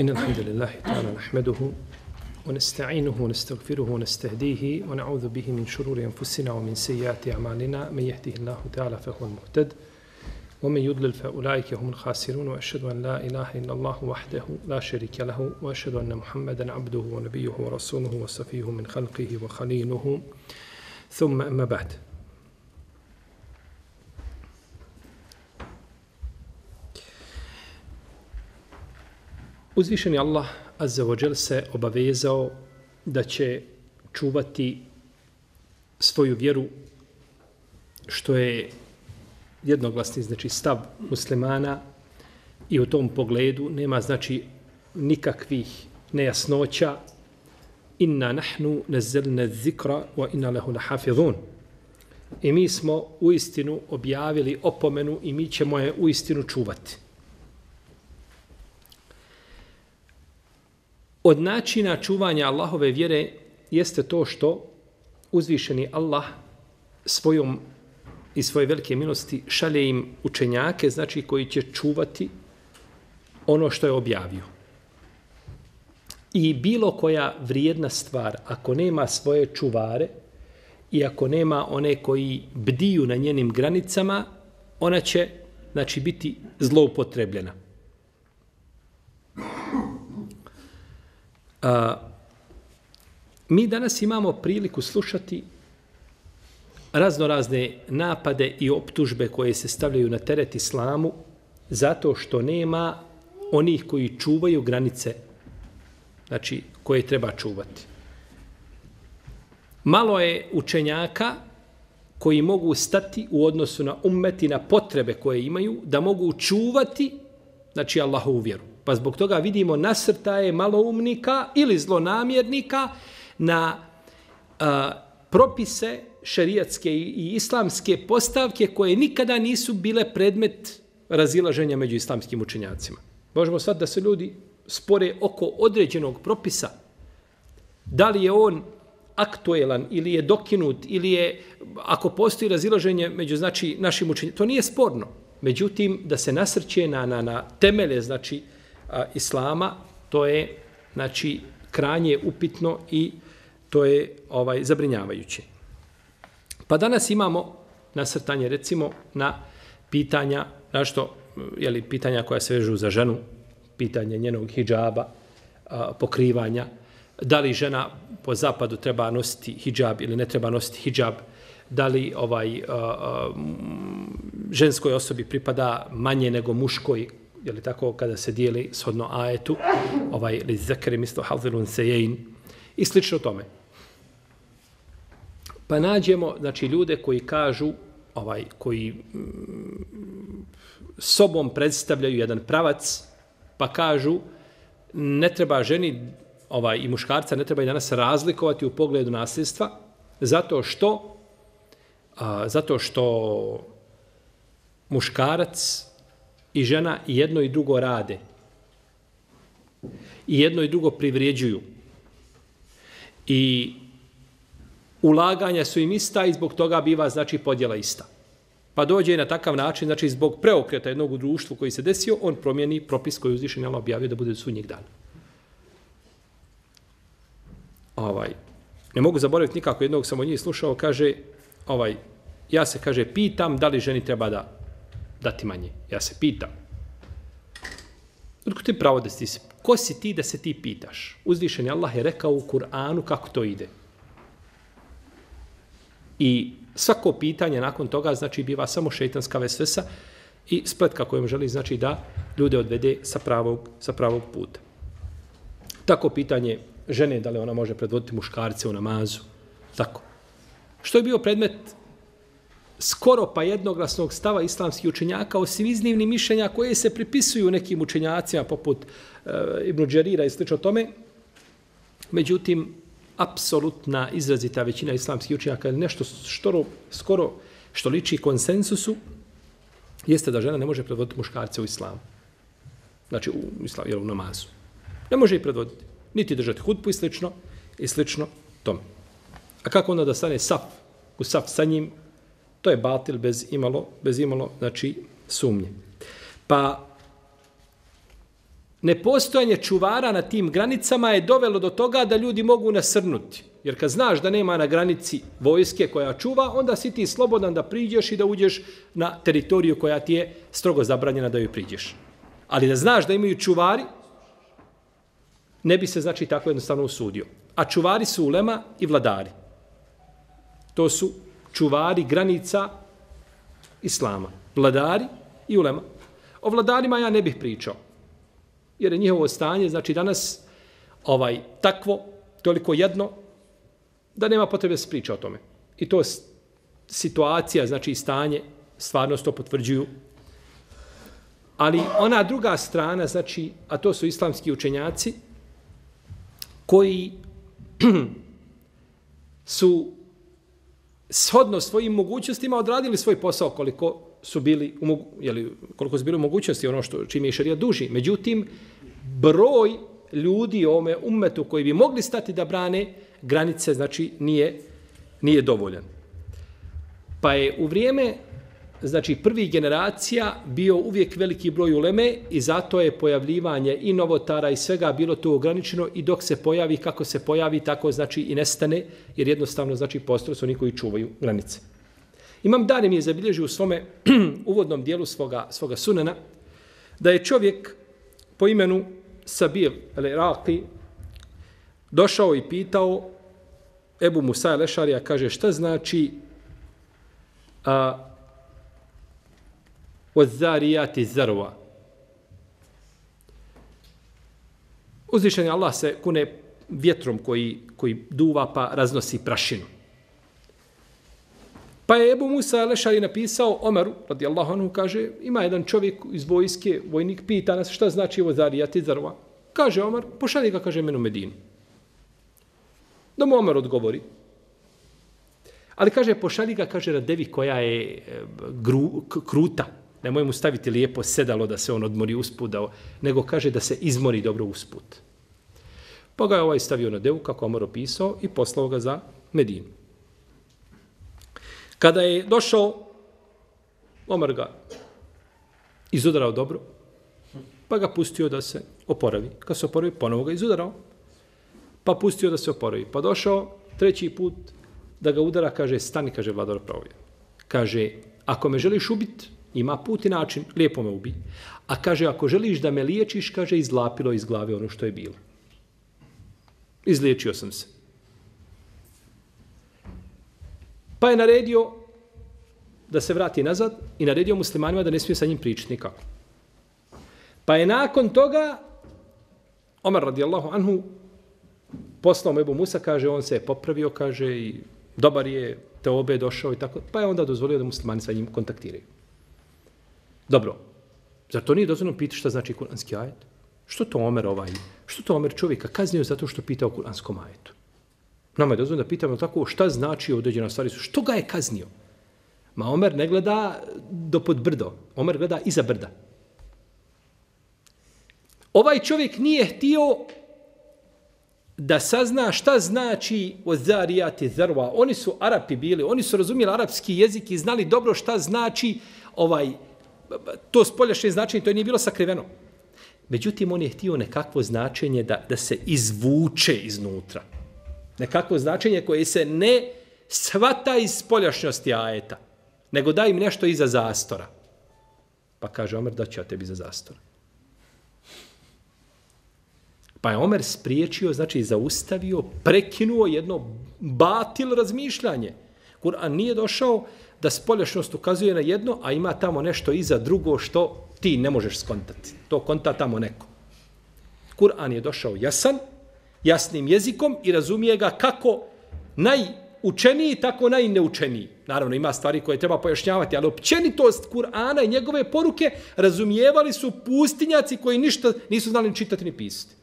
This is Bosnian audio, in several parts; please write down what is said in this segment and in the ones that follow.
إن الحمد لله تعالى نحمده ونستعينه ونستغفره ونستهديه ونعوذ به من شرور أنفسنا ومن سيئات أعمالنا من يهده الله تعالى فهو المهتد ومن يضلل فأولئك هم الخاسرون وأشهد أن لا إله إلا الله وحده لا شريك له وأشهد أن محمدا عبده ونبيه ورسوله وصفيه من خلقه وخليله ثم أما بعد. Uzvišeni Allah Azza wa Jal se obavezao da će čuvati svoju vjeru, što je jednoglasni znači stav muslimana, i u tom pogledu nema znači nikakvih nejasnoća. Inna nahnu nazzalna zikra wa inna lahu lahafizun. I mi smo uistinu objavili opomenu i mi ćemo je uistinu čuvati. Od načina čuvanja Allahove vjere jeste to što uzvišeni Allah svojom i svoje velike milosti šalje im učenjake, znači koji će čuvati ono što je objavio. I bilo koja vrijedna stvar, ako nema svoje čuvare i ako nema one koji bdiju na njenim granicama, ona će znači biti zloupotrebljena. Mi danas imamo priliku slušati raznorazne napade i optužbe koje se stavljaju na teret islamu zato što nema onih koji čuvaju granice, znači koje treba čuvati. Malo je učenjaka koji mogu stati u odnosu na ummet i na potrebe koje imaju, da mogu čuvati znači Allahovu vjeru. Pa zbog toga vidimo nasrtaje maloumnika ili zlonamjernika na propise šerijatske i islamske postavke koje nikada nisu bile predmet razilaženja među islamskim učenjacima. Možemo shvatiti da se ljudi spore oko određenog propisa. Da li je on aktuelan ili je dokinut ili je, ako postoji razilaženje među znači našim učenjacima, to nije sporno. Međutim, da se nasrće na temelje znači islama, to je znači krajnje upitno i to je zabrinjavajuće. Pa danas imamo nasrtanje recimo na pitanja, pitanja koja se vežu za ženu, pitanje njenog hidžaba, pokrivanja, da li žena po zapadu treba nositi hidžab ili ne treba nositi hidžab, da li ženskoj osobi pripada manje nego muškoj, je li tako, kada se dijeli shodno ajetu, li zekeri mislo hazilun sejejn i slično tome. Pa nađemo, znači, ljude koji kažu, koji sobom predstavljaju jedan pravac, pa kažu, ne treba ženi i muškarca, ne treba i danas razlikovati u pogledu nasljedstva, zato što muškarac i žena i jedno i drugo rade. I jedno i drugo privređuju. I ulaganja su im ista i zbog toga biva znači podjela ista. Pa dođe na takav način, znači zbog preokreta jednog u društvu koji se desio, on promijeni propis koji uzvišeni Allah objavio da bude do sudnjeg dana. Ne mogu zaboraviti nikako, jednog sam od njih slušao, kaže, ja se, kaže, pitam da li ženi treba dati manje. Ja se pitam. Otko ti pravo da si se, ko si ti da se ti pitaš? Uzvišeni Allah je rekao u Kur'anu kako to ide. I svako pitanje nakon toga, znači, biva samo šejtanska vesvesa i spletka kojom želi, znači, da ljude odvede sa pravog puta. Tako pitanje žene, da li ona može predvoditi muškarce u namazu. Tako. Što je bio predmet skoro pa jednoglasnog stava islamskih učenjaka, osim iznimnih mišljenja koje se pripisuju nekim učenjacima poput Ibn Đerira i slično tome. Međutim, apsolutna izrazita većina islamskih učenjaka, nešto skoro što liči konsensusu, jeste da žena ne može predvoditi muškarce u islamu. Znači u namazu. Ne može ih predvoditi. Niti držati hutbu i slično tome. A kako onda da stane u saf sa njim? To je batil bez imalo znači, sumnje. Pa nepostojanje čuvara na tim granicama je dovelo do toga da ljudi mogu nasrnuti. Jer kad znaš da nema na granici vojske koja čuva, onda si ti slobodan da priđeš i da uđeš na teritoriju koja ti je strogo zabranjena da joj priđeš. Ali da znaš da imaju čuvari, ne bi se znači tako jednostavno usudio. A čuvari su ulema i vladari. To su čuvari granica islama. Vladari i ulema. O vladarima ja ne bih pričao. Jer je njihovo stanje, znači danas takvo, toliko jedno, da nema potrebe se priča o tome. I to situacija, znači stanje, stvarno to potvrđuju. Ali ona druga strana, znači, a to su islamski učenjaci, koji su shodno svojim mogućnostima odradili svoj posao koliko su bili u mogućnosti, ono čime je šerijat duži. Međutim, broj ljudi u ovome ummetu koji bi mogli stati da brane granice, znači, nije dovoljan. Pa je u vrijeme, znači, prvih generacija bio uvijek veliki broj uleme i zato je pojavljivanje i novotara i svega bilo to ograničeno i dok se pojavi, kako se pojavi, tako znači i nestane, jer jednostavno, znači, postali su oni koji čuvaju granice. Imam Dari mi je zabilježio u svome uvodnom dijelu svoga sunena da je čovjek po imenu Sabir al-Iraqi došao i pitao Ebu Musa al-Ešarija, kaže, šta znači وَالذَّارِيَاتِ زَرْوَا. Uzvišen je Allah se kune vjetrom koji duva pa raznosi prašinu. Pa je Ebu Musa al-Ešari napisao Omeru, radijallahu anhu, kaže, ima jedan čovjek iz vojske, vojnik, pita nas šta znači وَالذَّارِيَاتِ زَرْوَا. Kaže Omer, pošalji ga, kaže, menu Medinu. Da mu Omer odgovori. Ali kaže, pošalji ga, kaže, na devi koja je kruta. Nemoj mu staviti lijepo sedalo da se on odmori usput, nego kaže da se izmori dobro usput. Pa ga je stavio na devu, kako Omer opisao, i poslao ga za Medinu. Kada je došao, Omer ga izudarao dobro, pa ga pustio da se oporavi. Kad se oporavi, ponovo ga izudarao, pa pustio da se oporavi. Pa došao treći put da ga udara, kaže, stani, kaže, vladar pravovjeran. Kaže, ako me želiš ubiti, ima put i način, lijepo me ubi. A kaže, ako želiš da me liječiš, kaže, izlapilo iz glave ono što je bilo. Izliječio sam se. Pa je naredio da se vrati nazad i naredio muslimanima da ne smije sa njim pričati nikako. Pa je nakon toga Omer radijallahu anhu poslao mu Ebu Musa, kaže, on se je popravio, kaže, i dobar je, teobe došao i tako. Pa je onda dozvolio da muslimani sa njim kontaktiraju. Dobro, zar to nije dozvoljeno pitati šta znači kuranski ajet? Što to Omer čovjeka kaznio zato što pita o kuranskom ajetu? Nama je dozvoljeno da pitamo tako šta znači određena stvari su. Što ga je kaznio? Ma Omer ne gleda do pod brdo. Omer gleda iza brda. Ovaj čovjek nije htio da sazna šta znači وَالذَّارِيَاتِ زَرْوَا. Oni su Arapi bili, oni su razumjeli arapski jezik i znali dobro šta znači to spoljašnje značenje, to nije bilo sakriveno. Međutim, on je htio nekakvo značenje da se izvuče iznutra. Nekakvo značenje koje se ne shvata iz spoljašnjosti ajeta, nego da im nešto iza zastora. Pa kaže Omer, da ću ja tebi iza zastora. Pa je Omer spriječio, znači zaustavio, prekinuo jedno batil razmišljanje. Kur'an nije došao da spoljašnost ukazuje na jedno, a ima tamo nešto iza drugo što ti ne možeš skontati. To konta tamo neko. Kur'an je došao jasnim jezikom i razumije ga kako najučeniji, tako najneučeniji. Naravno, ima stvari koje treba pojašnjavati, ali općenitost Kur'ana i njegove poruke razumijevali su pustinjaci koji ništa nisu znali ni čitati ni pisati.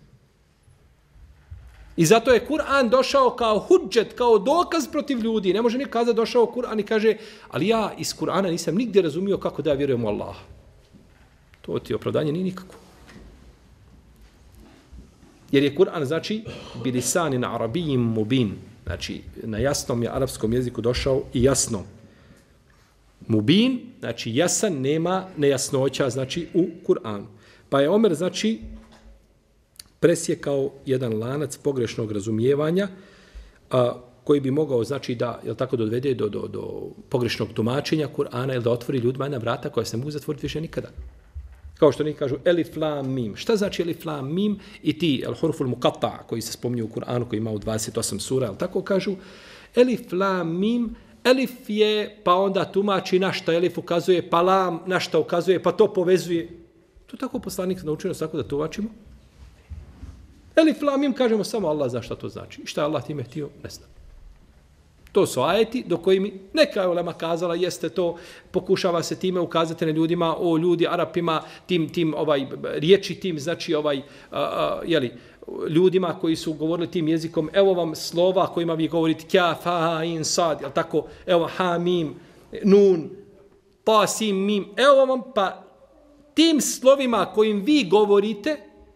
I zato je Kur'an došao kao hudžet, kao dokaz protiv ljudi. Ne može ni kazati došao Kur'an i kaže, ali ja iz Kur'ana nisam nigdje razumio kako da ja vjerujem u Allaha. To ti opravdanje nije nikako. Jer je Kur'an, znači, bilisani na arabijim mubin. Znači, na jasnom je arapskom jeziku došao i jasno. Mubin, znači jasan, nema nejasnoća, znači, u Kur'anu. Pa je Omer, znači, presjekao jedan lanac pogrešnog razumijevanja koji bi mogao, znači, da, jel tako, dovede do pogrešnog tumačenja Kur'ana ili da otvori ljudima jedna vrata koja se ne mogu zatvoriti više nikada. Kao što neki kažu elif lam mim. Šta znači elif lam mim? I ti el huruful muqatta koji se spominju u Kur'anu koji ima u 28 sura, jel tako kažu? Elif lam mim, elif je, pa onda tumači na šta elif ukazuje, pa lam na šta ukazuje, pa to povezuje. To tako poslanik naučio nas tako da tumačimo. Elif lam mim kažemo samo Allah zna šta to znači. I šta je Allah time htio, ne znam. To su ajeti do koji mi neka je ulema kazala, jeste to, pokušava se time ukazati na ljudima, o ljudi, Arapima, tim riječi tim, znači ljudima koji su govorili tim jezikom, evo vam slova kojima vi govorite kja, fa, in, sad, jel tako, evo ha, mim, nun, ta, sim, mim, evo vam, pa tim slovima kojim vi govorite,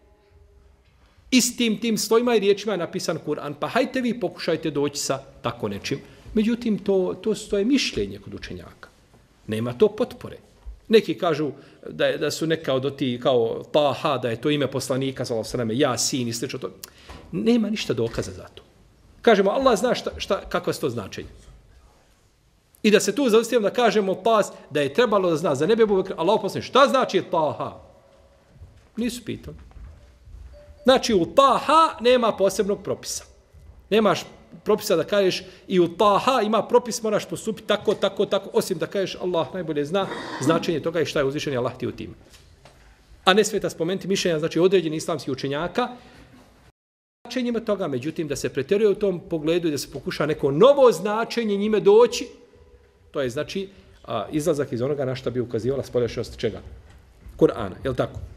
istim tim slovima i riječima je napisan Kur'an. Pa hajte vi pokušajte doći sa tako nečim. Međutim, to je mišljenje kod učenjaka. Nema to potpore. Neki kažu da su neka od ti kao Taha, da je to ime poslanika, Jasin i slično to. Nema ništa dokaza za to. Kažemo, Allah zna kakva je to značenje. I da se tu zaustavimo da kažemo pas da je trebalo da zna za nebe Ebu Bekr, Allah poslanik, šta znači Taha? Nisu pitali. Znači, u Taha nema posebnog propisa. Nemaš propisa da kažeš i u Taha ima propis, moraš postupiti tako, osim da kažeš Allah najbolje zna značenje toga i šta je uzvišen Allah ti u tim. A ne smeta spomenuti mišljenja, znači određeni islamski učenjaka, značenjima toga, međutim, da se pretjeruje u tom pogledu i da se pokuša neko novo značenje njime doći, to je, znači, izlazak iz onoga na što bi ukazivala spoljašnjost čega? Kur'ana, je li tako?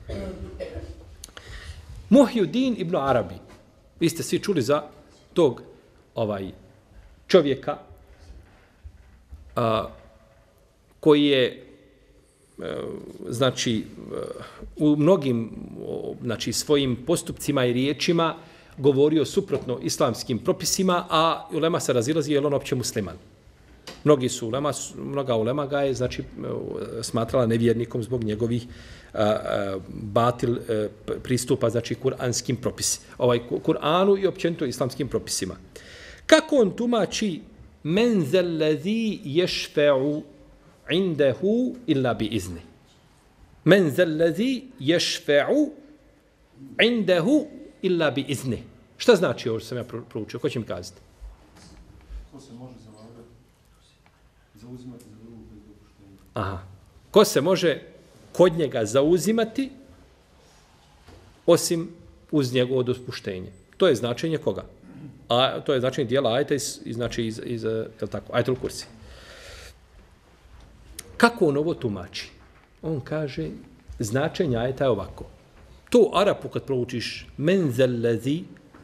Muhyiddin ibn Arabi. Vi ste svi čuli za tog čovjeka koji je znači u mnogim znači svojim postupcima i riječima govorio suprotno islamskim propisima, a ulema se razilazi je li on opće musliman. Mnoga ulema ga je znači smatrala nevjernikom zbog njegovih batil pristupa znači kuranskim propisima. Kur'anu i općenito islamskim propisima. Kako on tumači men zellezi yashfa'u indahu illa bi izni. Men zellezi yashfa'u indahu illa bi izni. Šta znači ovo što sam ja proučio? Ko će mi kazati? Ko se može zauzimati za drugog bez dopuštenja. Aha. Ko se može kod njega zauzimati osim uz njegovo dopuštenje. To je značenje koga? A to je značenje dijela ajeta iz ajetul kursi. Kako on ovo tumači? On kaže, značenje ajeta je ovako. To Arapu kad proučiš men zellezi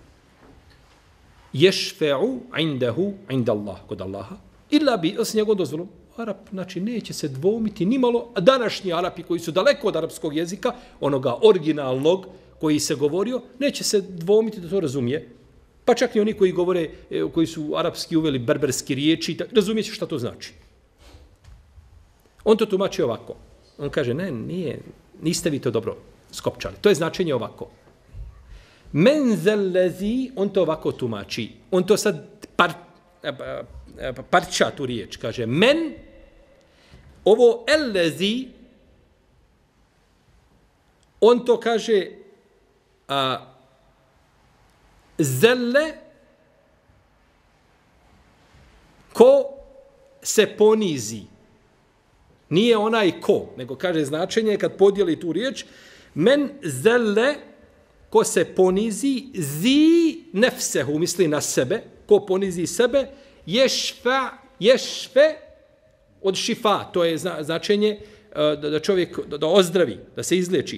yashfa'u indahu inda Allah, kod Allaha, illa bi s njegovom dozvolom. Arap, znači, neće se dvoumiti nimalo, a današnji Arapi koji su daleko od arapskog jezika, onoga originalnog koji se govorio, neće se dvoumiti da to razumije. Pa čak i oni koji govore, koji su arapski uveli berberski riječi, razumije šta to znači. On to tumači ovako. On kaže, niste vi to dobro skopčali. To je značenje ovako. Men zellezi, on to ovako tumači. On to sad parča tu riječ. Kaže, men, ovo ellezi, on to kaže, zelle, ko se ponizi. Nije onaj ko, nego kaže značenje kad podijeli tu riječ, men zelle, ko se ponizi, zi nefsehu, misli na sebe, ko ponizi sebe, ješfe od šifa, to je značenje da čovjek da ozdravi, da se izliječi.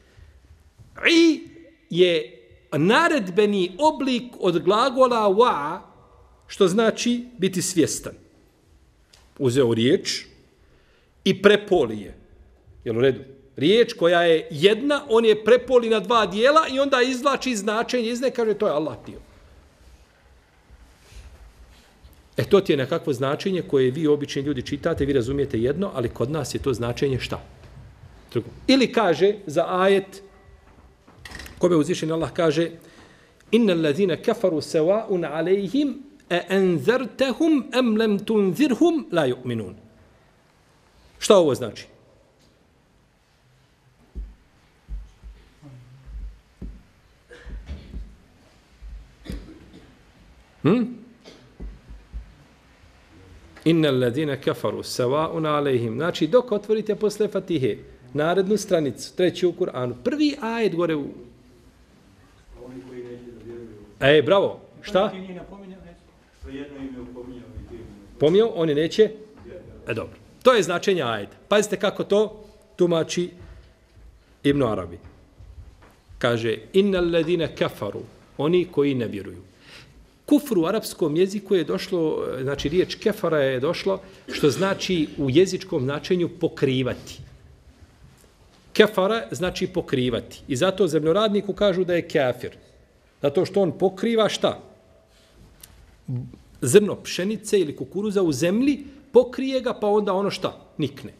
I je naredbeni oblik od glagola wa, što znači biti svjestan. Uzeo riječ i prepoli je. Jel u redu? Riječ koja je jedna, on je prepoli na dva dijela i onda izvlači značenje, kaže to je Allah tio. To ti je nekakvo značenje koje vi obični ljudi čitate, vi razumijete jedno, ali kod nas je to značenje šta? Drugo. Ili kaže za ajet Kome uzvišeni Allah kaže Inna allazina kafaru sawa'un alejhim a anzartahum am lam tunzirhum la yu'minun. Šta ovo znači? Inna allazina kafaru sawa'un alejhim. Znači, dok otvorite posle Fatihe, narednu stranicu, treći u Kur'anu, prvi ajet gore u... Oni koji neće da vjeruju. Bravo. Šta? Pomijao, oni neće? Dobro. To je značenje ajeta. Pazite kako to tumači Ibn Arabi. Kaže, innal ladina kafaru, oni koji ne vjeruju. Kufru u arapskom jeziku je došlo, znači riječ kefara je došlo, što znači u jezičkom značenju pokrivati. Kefara znači pokrivati. I zato zemljoradniku kažu da je kafir. Zato što on pokriva šta? Zrno pšenice ili kukuruza u zemlji, pokrije ga, pa onda ono šta? Nikne.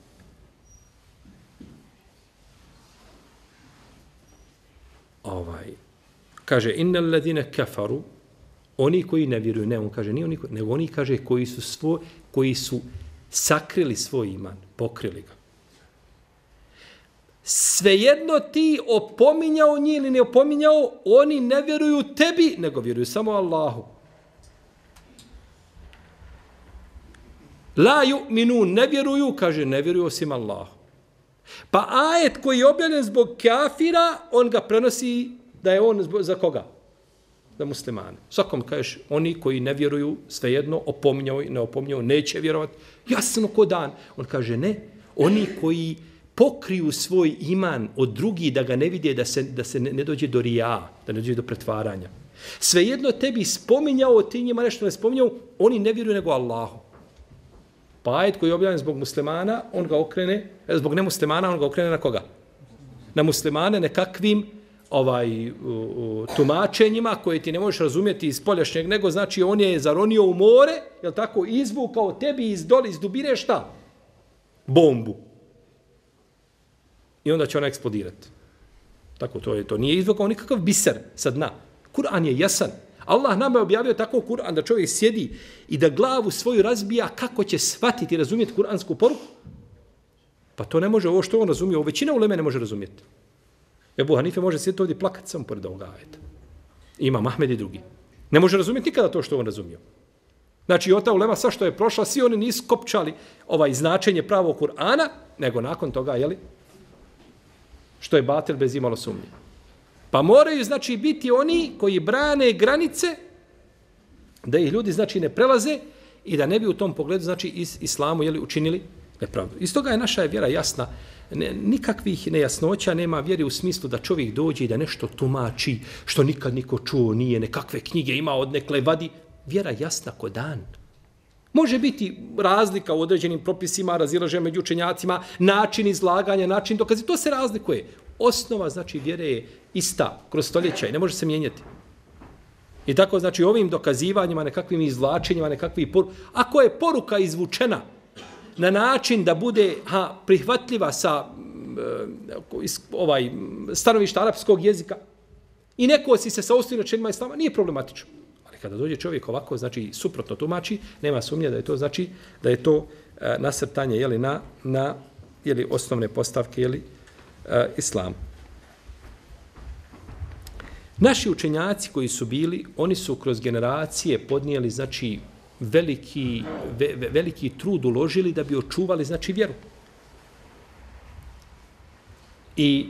Kaže, innal ladina kafaru, oni koji ne vjeruju, ne, on kaže, nije oni, nego oni, kaže, koji su sakrili svoj iman, pokrili ga. Svejedno ti opominjao njih ili ne opominjao, oni ne vjeruju tebi, nego vjeruju samo Allahu. La yu'minun, ne vjeruju, kaže, ne vjeruju osim Allahu. Pa ajet koji je objavljen zbog kafira, on ga prenosi da je on za koga? Za muslimane. Svakom kažeš, oni koji ne vjeruju, svejedno, opominjao i ne opominjao, neće vjerovati. Jasno ko dan. On kaže, ne, oni koji pokriju svoj iman od drugih da ga ne vide, da se ne dođe do rija, da ne dođe do pretvaranja. Svejedno tebi spominjao, ti njima nešto ne spominjao, oni ne vjeruju nego Allahu. Pa ajet koji je objavljen zbog muslimana, on ga okrene, zbog nemuslimana, on ga okrene na koga? Na muslimane nekakvim tumačenjima koje ti ne možeš razumjeti iz poljašnjeg, nego znači on je zaronio u more, jel tako, izvukao tebi iz dole, iz dubine šta? Bombu. I onda će ona eksplodirati. Tako to nije izvukao nikakav biser sa dna. Kur'an je jasan. Allah nam je objavio tako Kur'an da čovjek sjedi i da glavu svoju razbija kako će shvatiti i razumjeti kur'ansku poruku. Pa to ne može, ovo što on razumije, ovo većina uleme ne može razumjeti. Ebu Hanife može sjediti ovdje plakati samo pored ovoga ajeta. Ima Mahmed i drugi. Ne može razumjeti nikada to što on razumio. Znači, ota ulema, sva što je prošla, svi oni nisu kopčali značenje pravog Kur'ana, nego nakon toga, što je batil bez imalo sumnje. Pa moraju, znači, biti oni koji brane granice, da ih ljudi, znači, ne prelaze i da ne bi u tom pogledu, znači, islamu, učinili nepravdu. Iz toga je naša vjera jasna. Nikakvih nejasnoća nema vjeri u smislu da čovjek dođe i da nešto tumači što nikad niko čuo nije, nekakve knjige ima odnekle vadi. Vjera jasna ko dan. Može biti razlika u određenim propisima, razilaženja među učenjacima, način izlaganja, način dokazi, to se razlikuje. Osnova, znači, vjere je ista kroz stoljeća i ne može se mijenjati. I tako, znači, ovim dokazivanjima, nekakvim izvlačenjima, ako je poruka izvučena na način da bude prihvatljiva sa stanovišta arapskog jezika i neko si se sa osnovnim načelima islama, nije problematično. Ali kada dođe čovjek ovako, znači, suprotno tumači, nema sumnje da je to, znači, da je to nasrtanje, na osnovne postavke, islam. Naši učenjaci koji su bili, oni su kroz generacije podnijeli, znači, veliki trud uložili da bi očuvali, znači, vjeru. I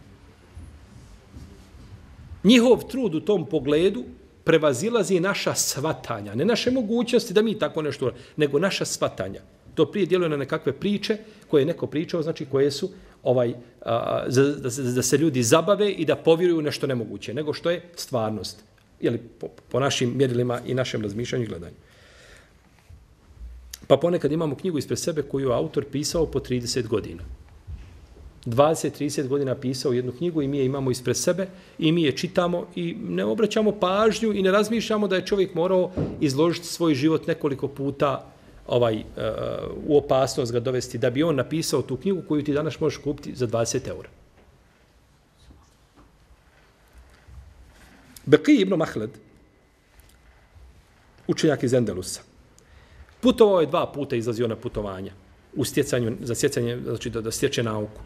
njihov trud u tom pogledu prevazilazi naša svatanja, ne naše mogućnosti da mi tako nešto, nego naša svatanja. To prije djeluje na nekakve priče koje je neko pričao, znači koje su da se ljudi zabave i da povjeruju nešto nemoguće, nego što je stvarnost. Po našim mjerilima i našem razmišljanju i gledanju. Pa ponekad imamo knjigu ispred sebe koju je autor pisao po 30 godina. 20-30 godina pisao jednu knjigu i mi je imamo ispred sebe i mi je čitamo i ne obraćamo pažnju i ne razmišljamo da je čovjek morao izložiti svoj život nekoliko puta u opasnost ga dovesti da bi on napisao tu knjigu koju ti danas možeš kupiti za 20 €. Beqi ibn Mahled, učenjak iz Endelusa, putovao je 2 puta, izlazio na putovanja u stjecanju, za stjecanje, znači da stječe nauku.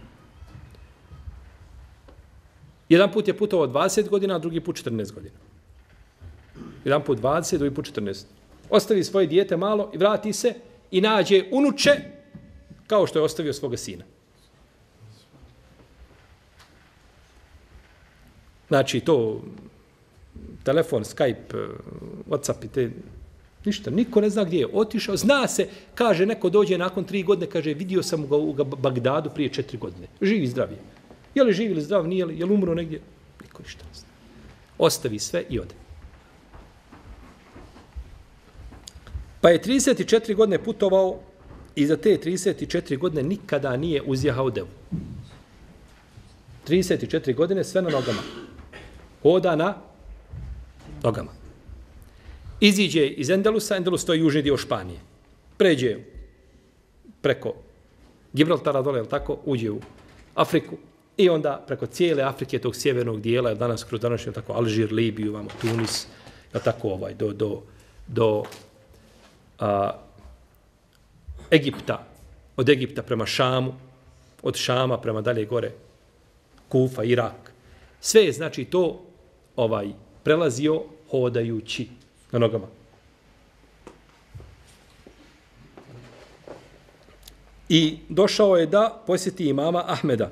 Jedan put je putovao 20 godina, a drugi put 14 godina. Jedan put 20, drugi put 14. Ostavi svoje dijete malo i vrati se i nađe unuče kao što je ostavio svoga sina. Znači to telefon, Skype, WhatsApp i te ništa. Niko ne zna gdje je otišao. Zna se, kaže, neko dođe nakon 3 godine, kaže, vidio sam ga u Bagdadu prije 4 godine. Živi zdrav je. Je li živ ili zdrav, nije li, je li umro negdje? Niko ništa ne zna. Ostavi sve i ode. Pa je 34 godine putovao i za te 34 godine nikada nije uzjahao devu. 34 godine sve na nogama. Hoda na nogama. Iziđe iz Endelusa, Endelus to je južni dio Španije. Pređe preko Gibraltara dole, tako, uđe u Afriku i onda preko cijele Afrike, tog sjevernog dijela, danas kroz današnju, tako, Alžir, Libiju, vamo, Tunis, tako, do Egipta, od Egipta prema Šamu, od Šama prema dalje gore, Kufa, Irak. Sve je, znači, to prelazio hodajući na nogama. I došao je da posjeti imama Ahmeda,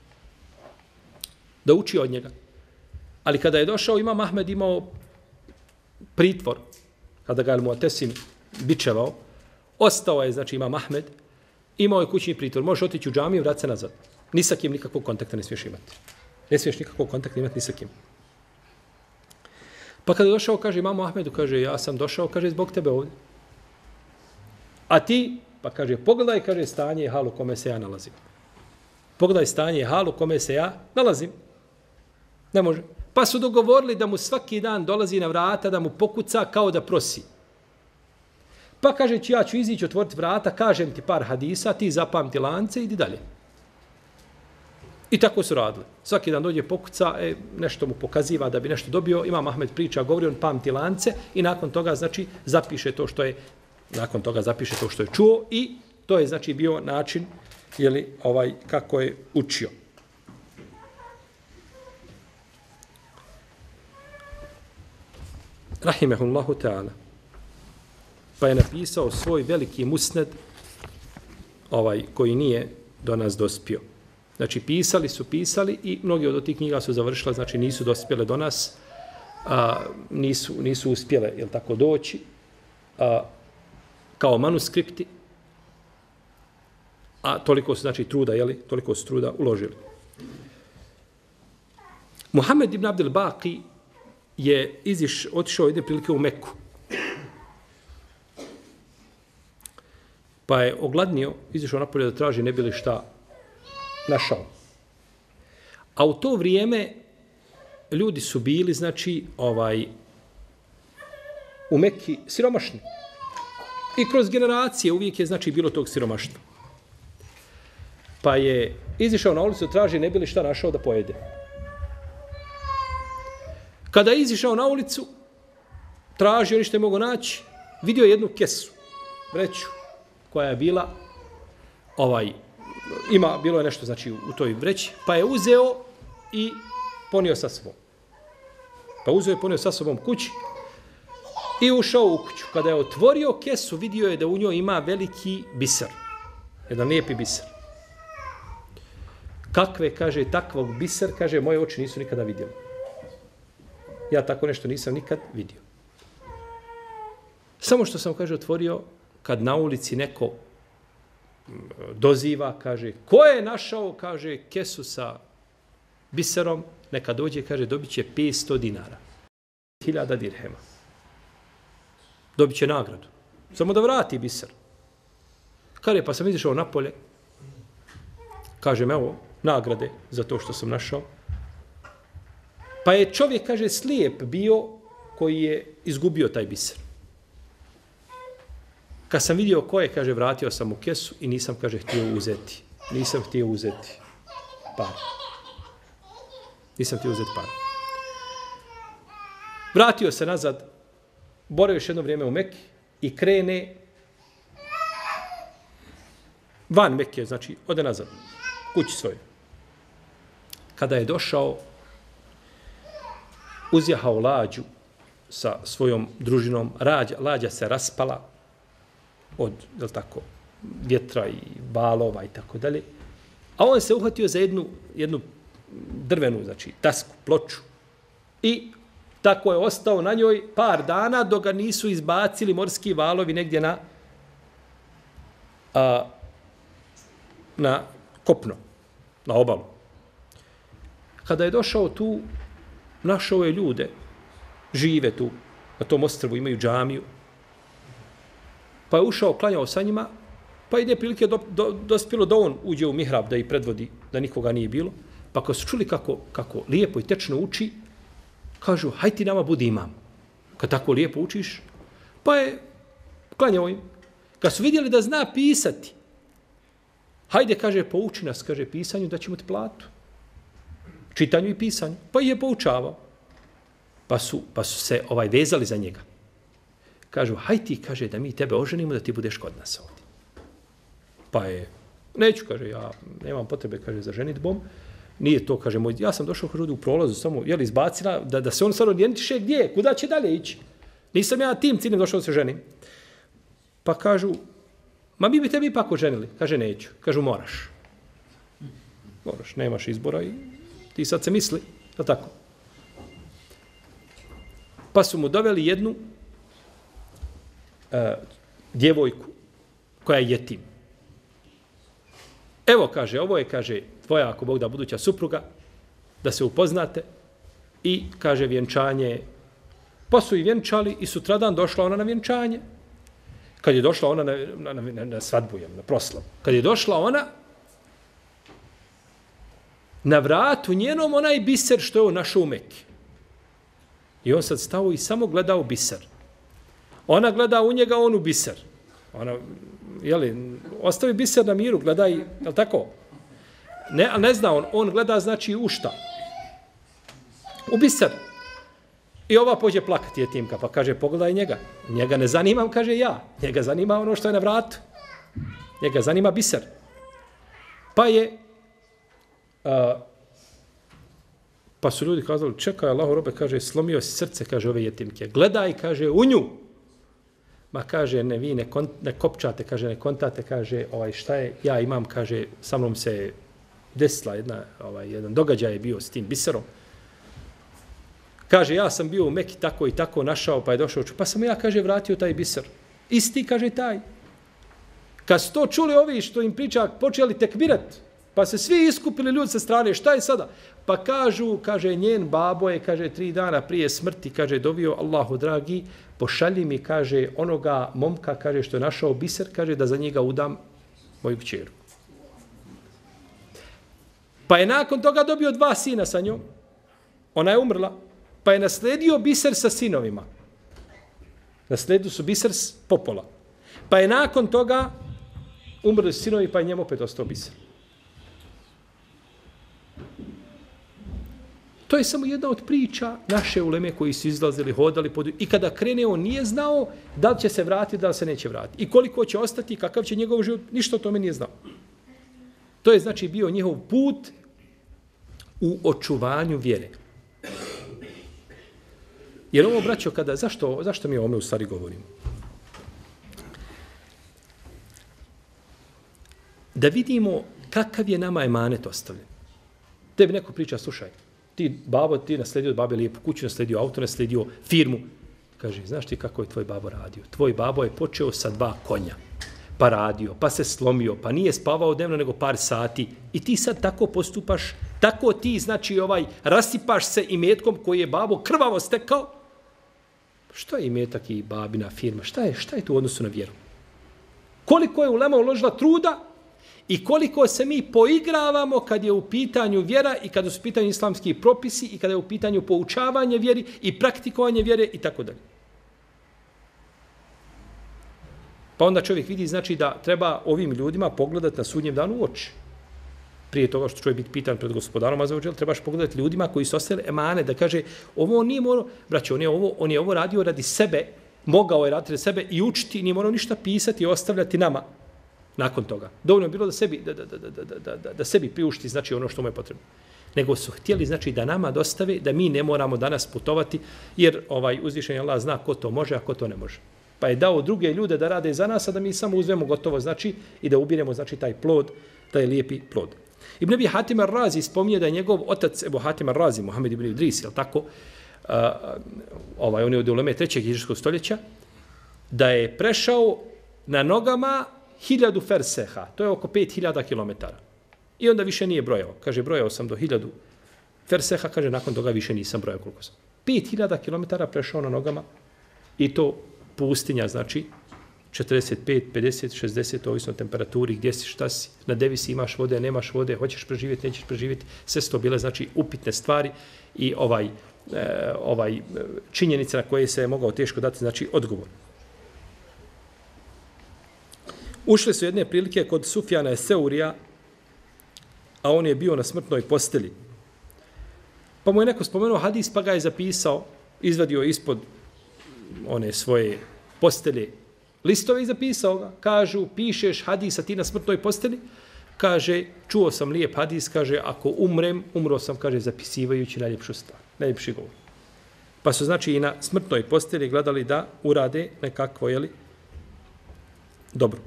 da uči od njega. Ali kada je došao, imam Ahmed imao pritvor, kada ga je Mu'tasim bičevao, ostao je, znači, imam Ahmed, imao je kućni pritvor. Možeš otići u džamiju i vrati se nazad. Ni sa kim nikakvog kontakta ne smiješ imati. Ne smiješ nikakvog kontakta imati ni sa kim. Pa kada je došao, kaže imamu Ahmedu, kaže, ja sam došao, kaže, zbog tebe ovdje. A ti, pa kaže, pogledaj, kaže, stanje i hal u kome se ja nalazim. Pogledaj stanje i hal u kome se ja nalazim. Ne može. Pa su dogovorili da mu svaki dan dolazi na vrata, da mu pokuca kao da prosi. Pa kaže, ja ću izići, otvoriti vrata, kažem ti par hadisa, ti zapamti lance i idi dalje. I tako su radili. Svaki dan dođe pokuca, nešto mu pokaziva da bi nešto dobio. Imam Ahmed priča, govori, on pamti lance i nakon toga, znači, zapiše to što je, nakon toga zapiše to što je čuo i to je, znači, bio način, jeli, kako je učio. Rahimehullahu ta'ala. Pa je napisao svoj veliki musned, koji nije do nas dospio. Znači, pisali i mnogi od tih knjiga su završile, znači nisu dospjele do nas, nisu uspjele, jel tako, doći, kao manuskripti, a toliko su, znači, truda, jeli, toliko su truda uložili. Muhammed ibn Abdel Baqi je otišao jedne prilike u Meku. Pa je ogladnio, izišao napolje da traži ne bi li šta našao. A u to vrijeme ljudi su bili, znači, u Mekki siromašni. I kroz generacije uvijek je, znači, bilo tog siromaštva. Pa je izišao na ulicu, traži ne bi li šta našao da pojede. Kada je izišao na ulicu, tražio ništa je mogo naći, vidio jednu kesu, vreću, koja je bila, bilo je nešto, znači, u toj vreći, pa je uzeo i ponio sa sobom. Pa uzeo i ponio sa sobom kući i ušao u kuću. Kada je otvorio kesu, vidio je da u njoj ima veliki biser. Jedan lijepi biser. Kakve, kaže, takvog biser, kaže, moje oči nisu nikada vidjeli. Ja tako nešto nisam nikad vidio. Samo što sam, kaže, otvorio, kad na ulici neko doziva, kaže, ko je našao, kaže, kesu sa biserom, neka dođe, kaže, dobit će 500 dinara. 1000 dirhema. Dobit će nagradu. Samo da vrati biser. Kaže, pa sam izišao napolje, kažem, evo, nagrade za to što sam našao. Pa je čovjek, kaže, slijep bio koji je izgubio taj biser. Kad sam vidio ko je, kaže, vratio sam u kesu i nisam, kaže, htio uzeti. Nisam htio uzeti par. Nisam htio uzeti par. Vratio se nazad, boravio još jedno vrijeme u Mekki i krene van Mekke, znači ode nazad, kući svoje. Kada je došao, uzjahao lađu sa svojom družinom, lađa se raspala od, je li tako, vjetra i valova i tako dalje. A on se uhvatio za jednu drvenu, znači tasku, ploču. I tako je ostao na njoj par dana dok ga nisu izbacili morski valovi negdje na kopno, na obalu. Kada je došao tu, našao je ljude, žive tu, na tom ostrvu, imaju džamiju. Pa je ušao, klanjao sa njima, pa ide prilike dospjelo da on uđe u mihrab, da ih predvodi, da nikoga nije bilo. Pa kad su čuli kako lijepo i tečno uči, kažu, haj ti nama budi imam. Kad tako lijepo učiš, pa je klanjao im. Kad su vidjeli da zna pisati, hajde, kaže, pouči nas, kaže, pisanju, da ćemo ti platu. Čitanju i pisanju. Pa je poučavao. Pa su se vezali za njega. Kažu, haj ti, kaže, da mi tebe oženimo, da ti budeš kod nas ovdje. Pa je, neću, kaže, ja nemam potrebe, kaže, za ženitbom. Nije to, kaže, moj, ja sam došao, kaže, u prolazu, samo, jel, izbacila, da se on sad orijentiše gdje, kuda će dalje ići. Nisam ja tim ciljem došao da se ženim. Pa kažu, ma mi bi tebi ipak oženili. Kaže, neću. Kažu, moraš. Moraš, nemaš izbora i ti sad se misli, je tako? Pa su mu doveli jednu djevojku koja je jetim. Evo, kaže, ovo je, kaže, tvoja, ako Bog da, buduća supruga, da se upoznate i, kaže, vjenčanje. Pa su i vjenčali i sutradan došla ona na vjenčanje. Kad je došla ona na svadbu, na proslavu. Kad je došla ona, na vratu njenom onaj biser što je on našao u Mekki. I on sad stao i samo gledao biser. Ona gleda u njega, on u biser. Ona, jeli, ostavi biser na miru, gledaj, je tako? Ne zna on gleda, znači, u šta? U biser. I ova pođe plakati jetimka, pa kaže, pogledaj njega. Njega ne zanimam, kaže ja. Njega zanima ono što je na vratu. Njega zanima biser. Pa je, pa su ljudi kazali, čekaj, Allahu robe, kaže, slomio si srce, kaže, ove jetimke. Gledaj, kaže, u nju. Ma kaže, ne, vi ne kopčate, kaže, ne kontate, kaže, šta je, ja imam, kaže, sa mnom se desila jedan događaj je bio s tim biserom. Kaže, ja sam bio u Mekki tako i tako našao, pa je došao, pa sam ja, kaže, vratio taj biser. Isti, kaže, taj. Kad su to čuli ovi što im priča, počeli tekbirat, pa se svi iskupili ljudi sa strane, šta je sada? Pa kažu, kaže, njen babo je, kaže, 3 dana prije smrti, kaže, dovio, Allahu dragi, pošalji mi, kaže, onoga momka, kaže, što je našao biser, kaže, da za njega udam moju kćeru. Pa je nakon toga dobio 2 sina sa njom, ona je umrla, pa je nasledio biser sa sinovima. Nasledio su biser s popola. Pa je nakon toga umrli sinovi, pa je njemu opet ostao biser. To je samo jedna od priča naše uleme koji su izlazili, hodali, i kada krene on nije znao da li će se vratiti, da li se neće vratiti. I koliko će ostati, kakav će njegov život, ništa o tome nije znao. To je znači bio njihov put u očuvanju vjere. Jer ovo, braćo, zašto mi o ome u stvari govorimo? Da vidimo kakav je nama emanet ostavljen. Tebi neko priča, slušaj, ti nasledio od babe lijepu kuću, nasledio auto, nasledio firmu. Kaže, znaš ti kako je tvoj babo radio? Tvoj babo je počeo sa 2 konja, pa radio, pa se slomio, pa nije spavao dnevno nego par sati. I ti sad tako postupaš, tako ti, znači, rasipaš se imetkom koji je babo krvavo stekao. Što je imetak i babina firma? Šta je tu u odnosu na vjeru? Koliko je ulema uložila truda i koliko se mi poigravamo kad je u pitanju vjera i kada su u pitanju islamski propisi i kada je u pitanju poučavanje vjeri i praktikovanje vjere i tako dalje. Pa onda čovjek vidi, znači, da treba ovim ljudima pogledati na sudnjem danu u oči. prije toga što čovjek biti pitan pred gospodarom, azza trebaš pogledati ljudima koji su ostali emane, da kaže, ovo nije morao, braćo, on je ovo radio radi sebe, mogao je raditi radi sebe i učiti, nije morao ništa pisati i ostavljati nama nakon toga. Dovoljno je bilo da sebi priušti, znači ono što mu je potrebno. Nego su htjeli, znači, da nama dostave, da mi ne moramo danas putovati, jer uzvišeni Allah zna ko to može, a ko to ne može. Pa je dao druge ljude da rade za nas, a da mi samo uzmemo gotovo, znači, i da ubiremo, znači, taj plod, taj lijepi plod. Ibn Abi Hatim ar-Razi spominje da je njegov otac Ebu Hatim ar-Razi, Muhammed ibn Idris, je tako? On je od uleme 3. hidžrskog stoljeća, da je prešao na nogama 1000 ferseha, to je oko 5000 kilometara. I onda više nije brojao. Kaže, brojao sam do 1000 ferseha, kaže, nakon toga više nisam brojao koliko sam. 5000 kilometara prešao na nogama i to pustinja, znači 45, 50, 60, ovisno o temperaturi, gdje si, šta si, na devi si, imaš vode, nemaš vode, hoćeš preživjeti, nećeš preživjeti, sve su to bile, znači, upitne stvari i činjenice na koje se je mogao teško dati, znači, odgovor. Ušli su jedne prilike kod Sufjana Seurija, a on je bio na smrtnoj posteli. Pa mu je neko spomenuo hadis, pa ga je zapisao, izvadio ispod one svoje postelje listove i zapisao ga. Kažu, pišeš hadis, a ti na smrtnoj posteli? Kaže, čuo sam lijep hadis, kaže, ako umro sam, kaže, zapisivajući najljepšu stvar, najljepši govor. Pa su, znači, i na smrtnoj posteli gledali da urade nekakvo, jeli, dobro.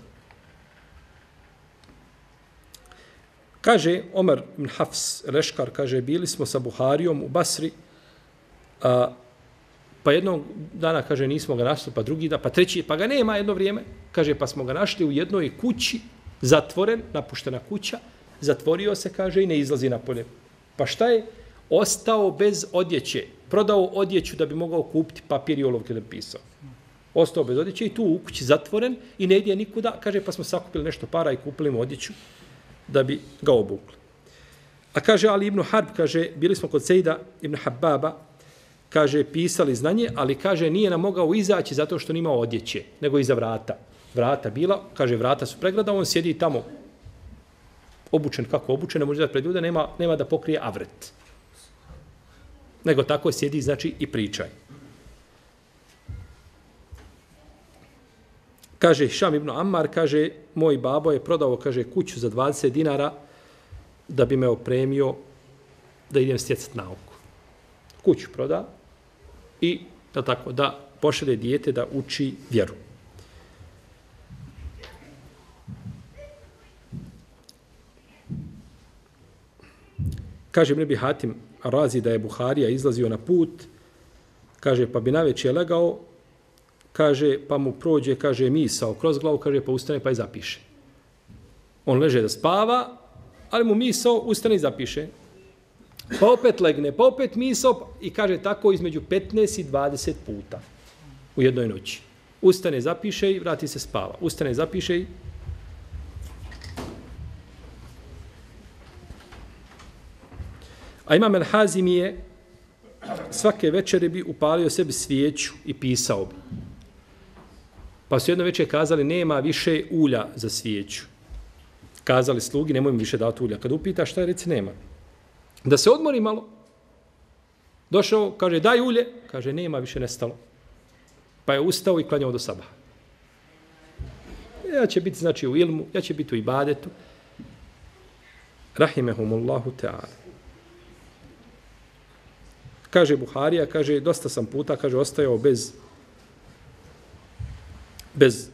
Kaže Omer ibn Hafs, Leškar, kaže, bili smo sa Buharijom u Basri, pa jednog dana, kaže, nismo ga našli, pa drugi dan, pa treći, pa ga nema jedno vrijeme, kaže, pa smo ga našli u jednoj kući, zatvoren, napuštena kuća, zatvorio se, kaže, i ne izlazi napolje. Pa šta je? Ostao bez odjeće, prodao odjeću da bi mogao kupiti papir i olovke da bi pisao. Ostao bez odjeće i tu u kući zatvoren i ne ide nikuda, kaže, pa smo sakupili nešto para i kupili mu odjeću da bi ga obukli. A kaže Ali ibn Harb, kaže, bili smo kod Sejda ibn Hababa, kaže, pisali znanje, ali, kaže, nije nam mogao izaći zato što nima odjeće, nego iza vrata. Vrata bila, kaže, vrata su pregrada, on sjedi tamo, obučen kako obučen, ne može da pred ljude, nema da pokrije avret. Nego tako sjedi, znači, i pričaj. Kaže, Hišam ibn Ammar, kaže, moj babo je prodao, kaže, kuću za 20 dinara da bi me opremio da idem stjecati nauku. Kuću proda i da pošalje dijete da uči vjeru. Kaže Ibn Abi Hatim Razi da je Buharija izlazio na put, kaže, pa bi navečer legao, kaže, pa mu prođe, kaže, misao kroz glavu, kaže, pa ustane pa i zapiše. On leže da spava, ali mu misao ustane i zapiše. Pa opet legne, pa opet misao i kaže tako između 15 i 20 puta u jednoj noći. Ustane, zapiše i vrati se spava. Ustane, zapiše i... A Imam el-Hazimi je svake večere bi upalio sebi svijeću i pisao bi. Pa su jedno večer kazali, nema više ulja za svijeću. Kazali slugi, nemoj mi više dati ulja. Kad upita šta je, reci, nema. Da se odmori malo. Došao, kaže, daj ulje. Kaže, nema, više nestalo. Pa je ustao i klanjao do sabaha. Ja će biti, znači, u ilmu, ja će biti u ibadetu. Rahimehumullahu ta'ala. Kaže Buharija, kaže, dosta sam puta, kaže, ostajao bez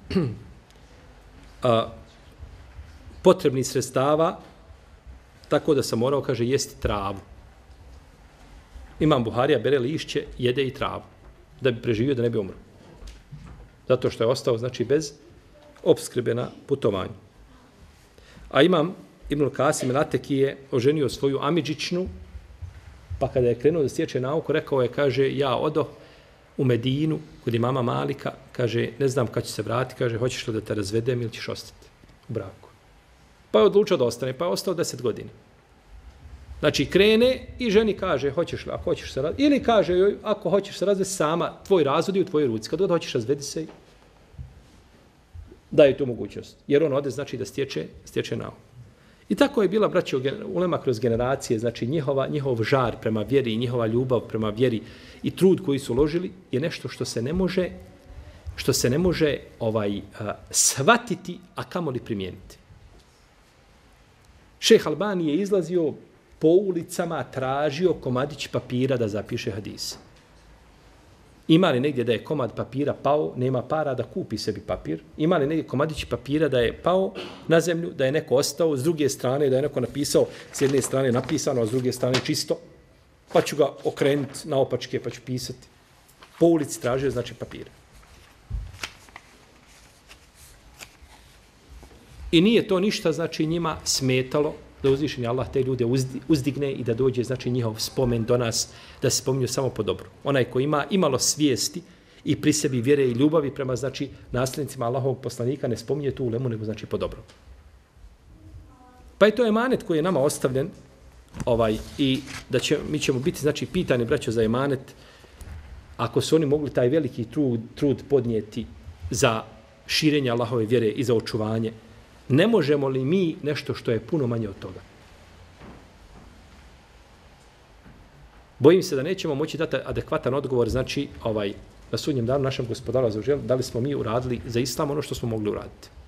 potrebnih sredstava, tako da sam morao, kaže, jesti travu. Imam Buharija, bere lišće, jede i travu, da bi preživio, da ne bi umro. Zato što je ostao, znači, bez opskrbe na putovanju. A imam Ibnul Kasim Rateki je oženio svoju amidžičnu, pa kada je krenuo da stječe nauku, rekao je, kaže, ja odoh u Medinu, kod imama Malika, kaže, ne znam kad će se vratiti, kaže, hoćeš li da te razvedem ili ćeš ostati u braku. Pa je odlučio da ostane, pa je ostao 10 godina. Znači, krene i ženi kaže, hoćeš li, ako hoćeš se razvesti, ili kaže joj, ako hoćeš se razvesti sama, tvoj razvod je u tvojoj ruci, kad god hoćeš razvedi se, daje tu mogućnost. Jer on ode, znači, da stječe nauku. I tako je bila, braćo, ulema kroz generacije, znači njihov žar prema vjeri, njihova ljubav prema vjeri i trud koji su ložili je nešto što se ne može shvatiti, a kamoli primijeniti. Šejh Albani je izlazio po ulicama, tražio komadić papira da zapiše hadis. Ima li negdje da je komad papira pao, nema para da kupi sebi papir? Ima li negdje komadić papira da je pao na zemlju, da je neko ostao, s druge strane da je neko napisao, s jedne strane napisano, a s druge strane čisto, pa ću ga okrenuti na opačke, pa ću pisati. Po ulici tražio, znači, papire. I nije to ništa, znači, njima smetalo da uzvišeni Allah te ljude uzdigne i da dođe, znači, njihov spomen do nas, da se spominju samo po dobru. Onaj ko ima imalo svijesti i pri sebi vjere i ljubavi prema, znači, nasljednicima Allahovog poslanika, ne spominje tu ulemu, nego, znači, po dobru. Pa i to je emanet koji je nama ostavljen, i mi ćemo biti, znači, pitani, braćo, za emanet, ako su oni mogli taj veliki trud podnijeti za širenje Allahove vjere i za očuvanje, ne možemo li mi nešto što je puno manje od toga? Bojim se da nećemo moći dati adekvatan odgovor, znači, na sudnjem danu našem gospodaru, da li smo mi uradili za islam ono što smo mogli uraditi.